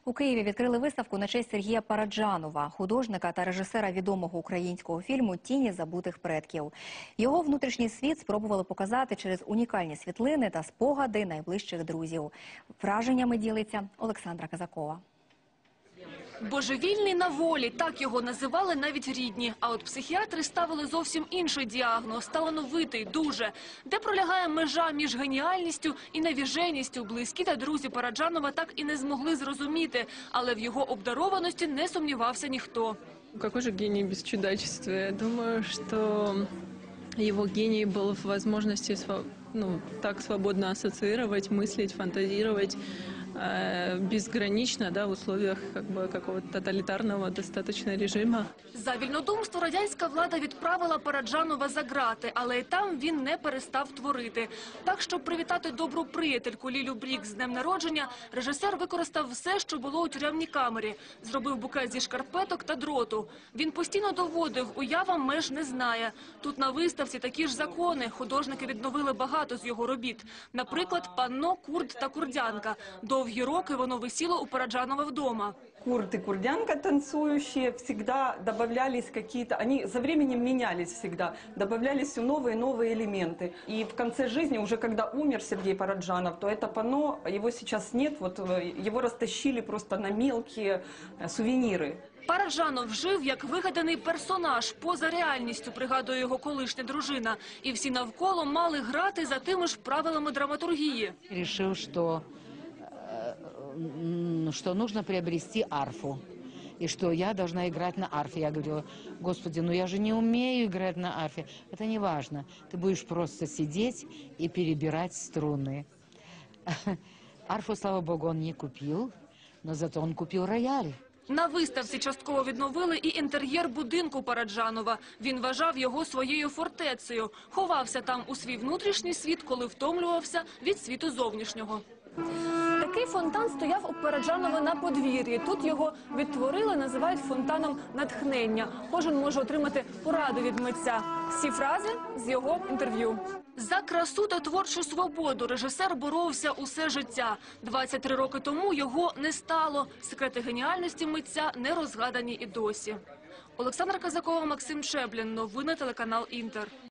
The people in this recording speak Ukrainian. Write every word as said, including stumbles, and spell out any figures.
У Києві відкрили виставку на честь Сергія Параджанова, художника та режисера відомого українського фільму «Тіні забутих предків». Його внутрішній світ спробували показати через унікальні світлини та спогади найближчих друзів. Враженнями ділиться Олександра Казакова. Божевільний на волі – так його називали навіть рідні. А от психіатри ставили зовсім інший діагноз – талановитий, дуже. Де пролягає межа між геніальністю і навіженістю, близькі та друзі Параджанова так і не змогли зрозуміти. Але в його обдарованості не сумнівався ніхто. Какой же гений без чудачества? Я думаю, что его гений был в возможности ну, так свободно ассоциировать, мыслить, фантазировать э, безгранично, да, в условиях как бы, какого-то тоталитарного достаточно режима. За вільнодумство радянська влада відправила Параджанова за ґрати, але і там він не перестав творити. Так, щоб привітати добру приятельку Лілю Брік з днем народження, режисер використав все, що було у тюремній камері. Зробив букет зі шкарпеток та дроту. Він постійно доводив, уява меж не знає. Тут на виставці такі ж закони. Художники відновили багато з його робіт. Наприклад, панно «Курд та курдянка». Довгі роки воно висіло у Параджанова вдома. Курд и курдянка танцующие всегда добавлялись какие-то, они за временем менялись всегда, добавлялись все новые и новые элементы. И в конце жизни, уже когда умер Сергей Параджанов, то это панно, его сейчас нет, вот его растащили просто на мелкие сувениры. Параджанов жив як вигаданий персонаж, поза реальністю, пригадує його колишня дружина. І всі навколо мали грати за тими ж правилами драматургії. Рішив, що, що нужно приобрести арфу. И что я должна играть на арфе. Я говорю: Господи, ну я же не умею играть на арфе. Это не важно. Ты будешь просто сидеть и перебирать струны. Арфу, слава Богу, он не купил, но зато он купил рояль. На виставці частково відновили і інтер'єр будинку Параджанова. Він вважав його своєю фортецею. Ховався там у свій внутрішній світ, коли втомлювався від світу зовнішнього. Такий фонтан стояв у Параджанова на подвір'ї. Тут його відтворили, називають фонтаном натхнення. Кожен може отримати пораду від митця. Всі фрази з його інтерв'ю. За красу та творчу свободу режисер боровся усе життя. двадцять три роки тому його не стало. Секрети геніальності митця не розгадані і досі. Олександра Казакова, Максим Чеблін. Новини телеканал «Інтер».